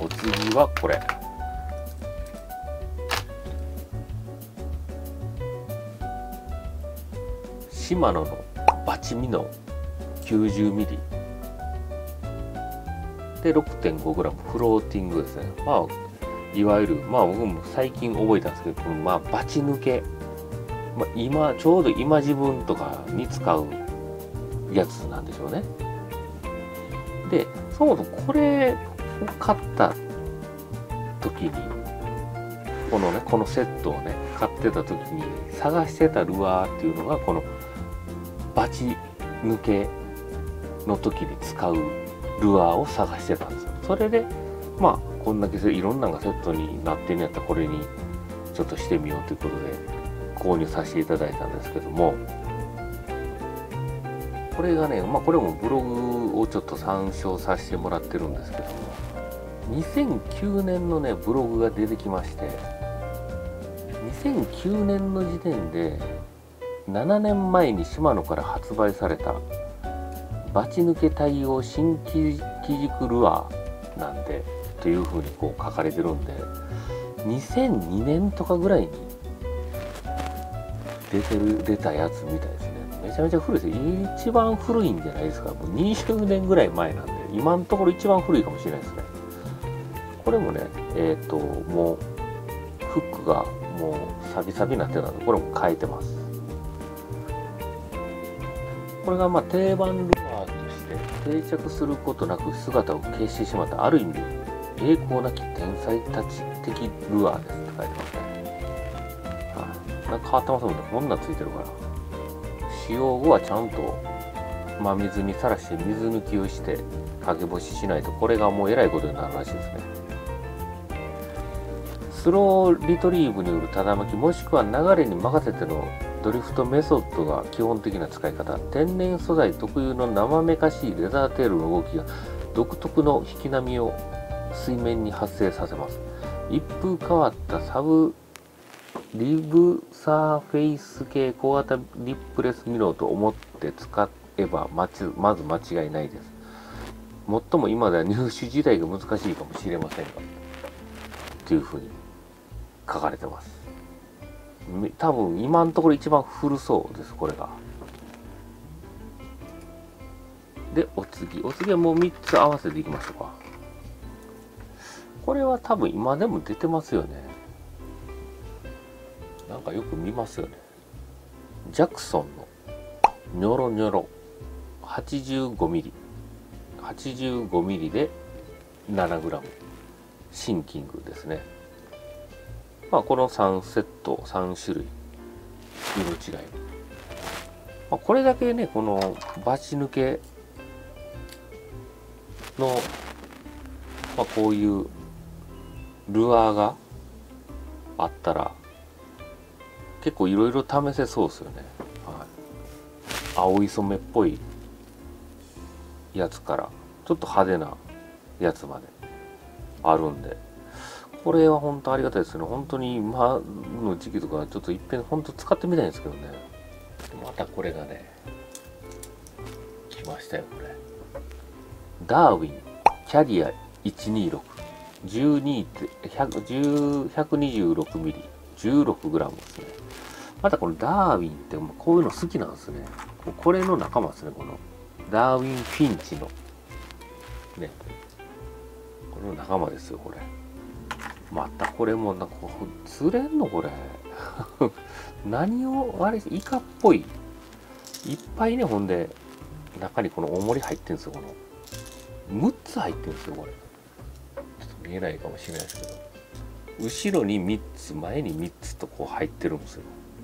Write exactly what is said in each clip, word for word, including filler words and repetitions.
お次はこれ。シマノのバチミノ きゅうじゅうミリ で ろくてんごグラム フローティングですね。まあいわゆる、まあ僕も最近覚えたんですけど、このまあバチ抜け、まあ、今ちょうど今自分とかに使うやつなんでしょうね。でそもそもこれを買った時にこのねこのセットをね買ってた時に探してたルアーっていうのがこのバチ抜けの時に使うルアーを探してたんですよ。それでまあこんだけいろんなのがセットになってんやったらこれにちょっとしてみようということで購入させていただいたんですけども、これがね、まあこれもブログをちょっと参照させてもらってるんですけども、にせんきゅうねんのねブログが出てきまして、にせんきゅうねんの時点でななねんまえにシマノから発売されたバチ抜け対応新機軸ルアーなんでというふうにこう書かれてるんで、にせんにねんとかぐらいに出てる出たやつみたいですね。めちゃめちゃ古いですよ。一番古いんじゃないですか。もうにじゅうねんぐらい前なんで、今のところ一番古いかもしれないですね。これもね、えっともうフックがもうサビサビになってたので、これも変えてます。これがまあ定番ルアーとして定着することなく姿を消してしまったある意味栄光なき天才たち的ルアーですって書いてますね。はい、なんか変わってますもんね。こんなついてるから。使用後はちゃんと真水にさらして水抜きをして陰干ししないと、これがもうえらいことになるらしいですね。スローリトリーブによるただ巻きもしくは流れに任せてのドリフトメソッドが基本的な使い方。天然素材特有の生めかしいレザーテールの動きが独特の引き波を水面に発生させます。一風変わったサブリブサーフェイス系小型リップレスミノーと思って使えばまず間違いないです。もっとも今では入手自体が難しいかもしれませんがというふうに書かれてます。多分今のところ一番古そうです、これが。でお次お次はもうみっつ合わせていきましょうか。これは多分今でも出てますよね。なんかよく見ますよね。ジャクソンのニョロニョロ はちじゅうごミリ はちじゅうごミリで ななグラム シンキングですね。まあこのさんセットさん種類色違い、まあ、これだけねこのバチ抜けの、まあ、こういうルアーがあったら結構いろいろ試せそうですよね。はい、青い染めっぽいやつからちょっと派手なやつまであるんで、これは本当ありがたいですね。本当に今の時期とかちょっといっぺん本当使ってみたいんですけどね。またこれがね来ましたよ。これダーウィンキャリアいちにーろく じゅうにひゃくにじゅうろくミリ じゅうろくグラム ですね。またこのダーウィンってこういうの好きなんですね。これの仲間ですね。このダーウィンフィンチのね、これの仲間ですよ。これまたこれもなんか釣れんのこれ何をあれイカっぽいいっぱいね。ほんで中にこの重り入ってるんですよ。このむっつ入ってるんですよ。これちょっと見えないかもしれないですけど、後ろにみっつ前にみっつとこう入ってるんですよ。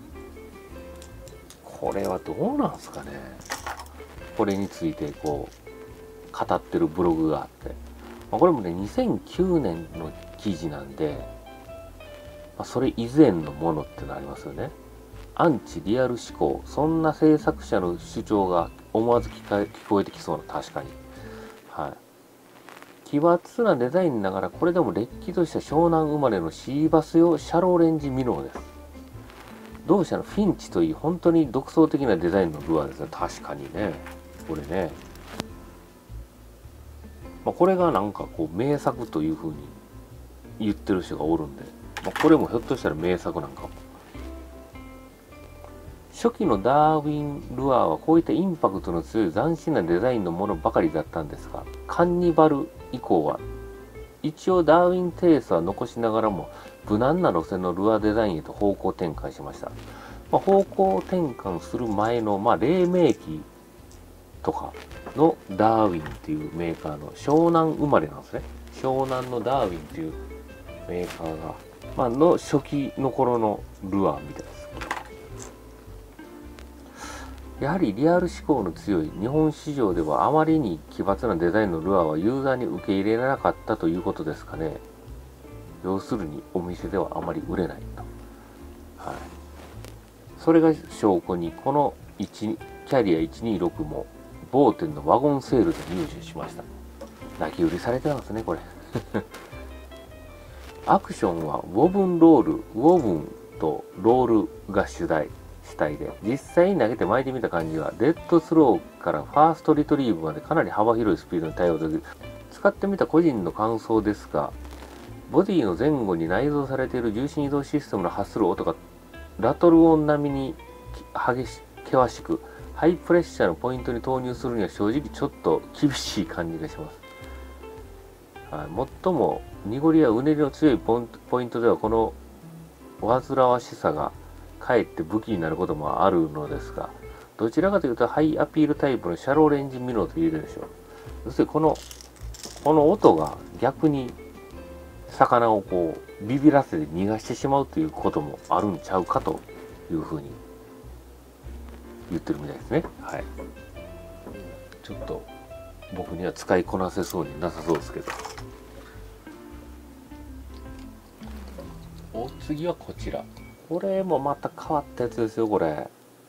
これはどうなんですかね。これについてこう語ってるブログがあって、まあ、これもねにせんきゅうねんの記事なんで、まあ、それ以前のものってのありますよね。アンチリアル思考、そんな制作者の主張が思わず聞か聞こえてきそうな、確かに、はい、奇抜なデザインながらこれでもれっきとした湘南生まれのシーバス用シャローレンジミノーです。同社のフィンチといい本当に独創的なデザインのルアーですね。確かにね、これねまあ、これがなんかこう名作というふうに言ってる人がおるんで、まあ、これもひょっとしたら名作なんかも。初期のダーウィン・ルアーはこういったインパクトの強い斬新なデザインのものばかりだったんですが、カンニバル以降は一応ダーウィンテイストは残しながらも無難な路線のルアーデザインへと方向転換しました。まあ、方向転換する前の、まあ、黎明期とかのダーウィンっていうメーカーの湘南生まれなんですね。湘南のダーウィンっていうメーカーが、まあの初期の頃のルアーみたいです。やはりリアル志向の強い日本市場ではあまりに奇抜なデザインのルアーはユーザーに受け入れなかったということですかね。要するにお店ではあまり売れないと。はい。それが証拠にこのいちキャリアいちにーろくも某店のワゴンセールで入手しました。泣き売りされてたんですねこれ。アクションはウォブンロール、ウォブンとロールが主題。主体で実際に投げて巻いてみた感じはデッドスローからファーストリトリーブまでかなり幅広いスピードに対応できる。使ってみた個人の感想ですが、ボディの前後に内蔵されている重心移動システムの発する音がラトル音並みに激し険しく、ハイプレッシャーのポイントに投入するには正直ちょっと厳しい感じがします。はい、最も濁りやうねりの強いポイントではこの煩わしさがかえって武器になることもあるのですが、どちらかというとハイアピールタイプのシャローレンジミノと言えるでしょう。要するにこのこの音が逆に魚をこうビビらせて逃がしてしまうということもあるんちゃうかというふうに言ってるみたいですね。はい。ちょっと僕には使いこなせそうになさそうですけど。お次はこちら。これもまた変わったやつですよ、これ。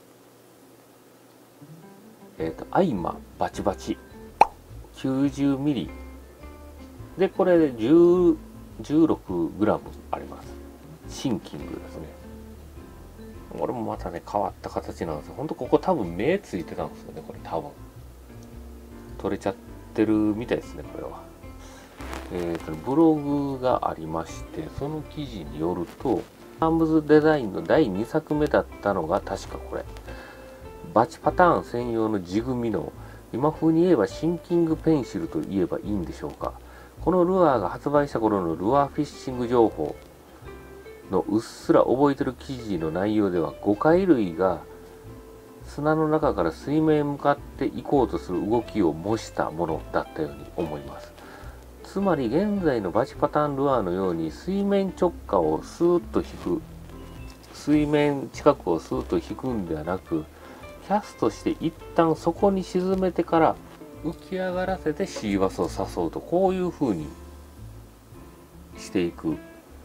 えっ、ー、と、アイマバチバチ。きゅうじゅうミリ。で、これでじゅう、じゅうろくグラムあります。シンキングですね。これもまたね、変わった形なんですよ。ほんとここ多分目ついてたんですよね、これ多分。取れちゃってるみたいですね、これは。えっ、ー、と、ブログがありまして、その記事によると、アームズデザインのだいにさくめだったのが確かこれ。バチパターン専用のジグミノ。今風に言えばシンキングペンシルと言えばいいんでしょうか。このルアーが発売した頃のルアーフィッシング情報のうっすら覚えてる記事の内容では、ゴカイ類が砂の中から水面へ向かって行こうとする動きを模したものだったように思います。つまり現在のバチパターンルアーのように水面直下をスーッと引く、水面近くをスーッと引くんではなく、キャストして一旦そこに沈めてから浮き上がらせてシーバスを誘うと、こういう風にしていく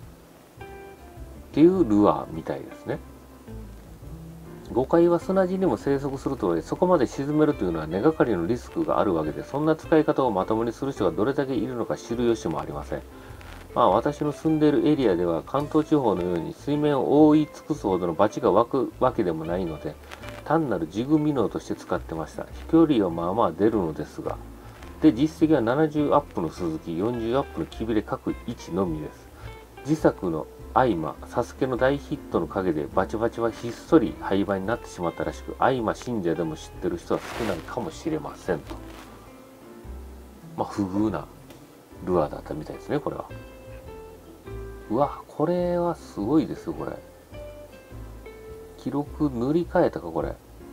っていうルアーみたいですね。ゴカイは砂地にも生息するとはいえ、そこまで沈めるというのは根がかりのリスクがあるわけで、そんな使い方をまともにする人がどれだけいるのか知る由もありません。まあ私の住んでいるエリアでは関東地方のように水面を覆い尽くすほどのバチが湧くわけでもないので、単なるジグミノーとして使ってました。飛距離はまあまあ出るのですが、で実績はななじゅうアップの鈴木、よんじゅうアップのキビレ各いちのみです。自作のアイマ、サスケの大ヒットの陰でバチバチはひっそり廃盤になってしまったらしく、アイマ信者でも知ってる人は少ないかもしれませんと。まあ不遇なルアーだったみたいですね、これは。うわ、これはすごいですよ、これ。記録塗り替えたか、これ。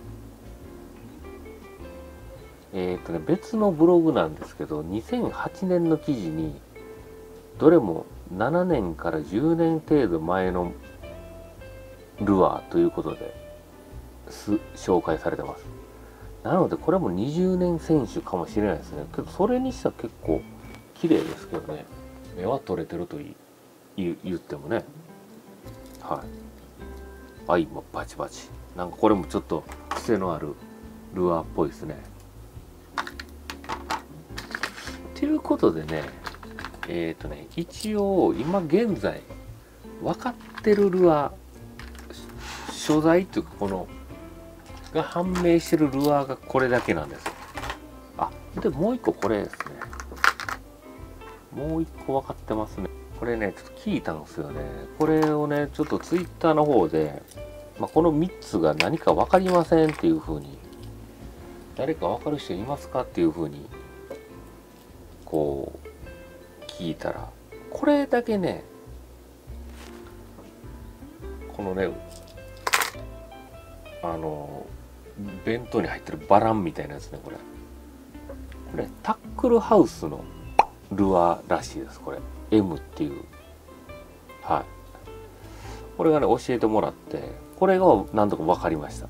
えっとね、別のブログなんですけど、にせんはちねんの記事に、どれもななねんからじゅうねん程度前のルアーということです紹介されてます。なのでこれもにじゅうねん選手かもしれないですね。けどそれにしては結構綺麗ですけどね。目は取れてるとい言言ってもね。はい。アイもバチバチ。なんかこれもちょっと癖のあるルアーっぽいですね。ということでね、えっとね、一応今現在分かってるルアー、所在っていうかこのが判明してるルアーがこれだけなんです。あ、でもう一個これですね。 もう一個分かってますね。これねちょっと聞いたんですよね。これをねちょっとツイッターの方で、まあ、このみっつが何か分かりませんっていう風に、誰か分かる人いますかっていう風にこう聞いたら、これだけね、このねあの弁当に入ってるバランみたいなやつね、これこれタックルハウスのルアーらしいです。これ エム っていう、はい、これがね教えてもらって、これが何とか分かりました。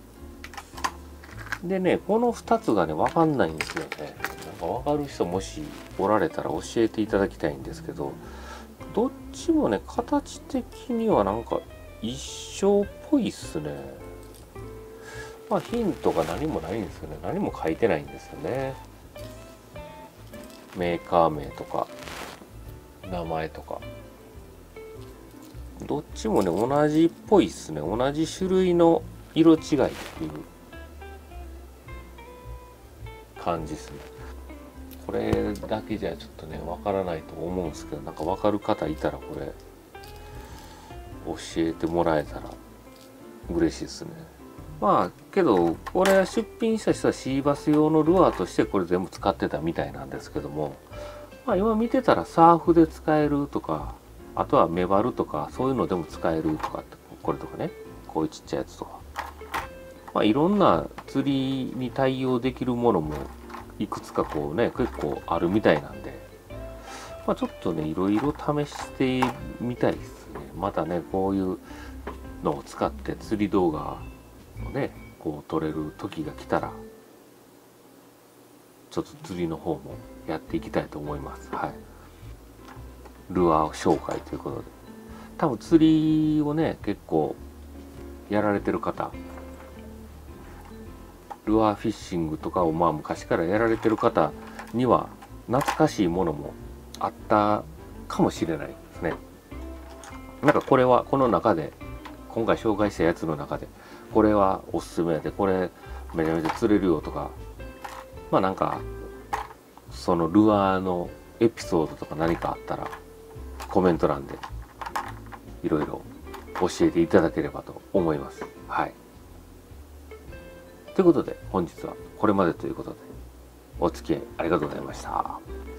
でね、このふたつがね分かんないんですよね。なんか分かる人もしおられたら教えていただきたいんですけど、どっちもね形的にはなんか一緒っぽいっすね。まあヒントが何もないんですよね。何も書いてないんですよね。メーカー名とか名前とか、どっちもね同じっぽいっすね。同じ種類の色違いっていう感じですね。これだけじゃちょっとねわからないと思うんですけど、なんかわかる方いたらこれ教えてもらえたら嬉しいですね。まあけどこれ出品した人はシーバス用のルアーとしてこれ全部使ってたみたいなんですけども、まあ今見てたらサーフで使えるとか、あとはメバルとかそういうのでも使えるとか、これとかね、こういうちっちゃいやつとか、まあいろんな釣りに対応できるものもいくつかこうね結構あるみたいなんで、まあ、ちょっとねいろいろ試してみたいですね。またねこういうのを使って釣り動画をねこう撮れる時が来たら、ちょっと釣りの方もやっていきたいと思います。はい。ルアー紹介ということで、多分釣りをね結構やられてる方、ルアーフィッシングとかをまあ昔からやられてる方には懐かしいものもあったかもしれないですね。なんかこれはこの中で今回紹介したやつの中でこれはおすすめで、これめちゃめちゃ釣れるよとか、まあなんかそのルアーのエピソードとか何かあったらコメント欄でいろいろ教えていただければと思います。はい。ということで本日はこれまでということで、お付き合いありがとうございました。